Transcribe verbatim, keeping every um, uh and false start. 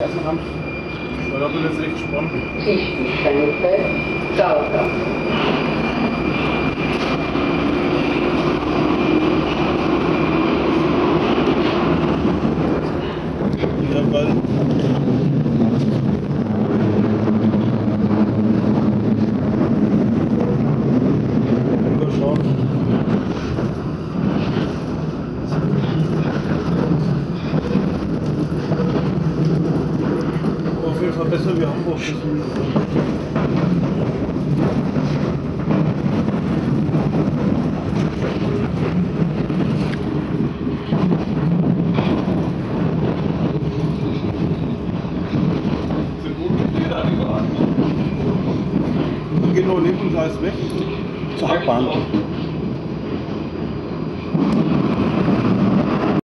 Da bin ich jetzt echt gespannt. Schichtengrenze, Gauga. Ja, weil mal schauen. Auf jeden Fall besser wie Hamburg. Wir gehen nur neben uns alles weg zur Hauptbahn.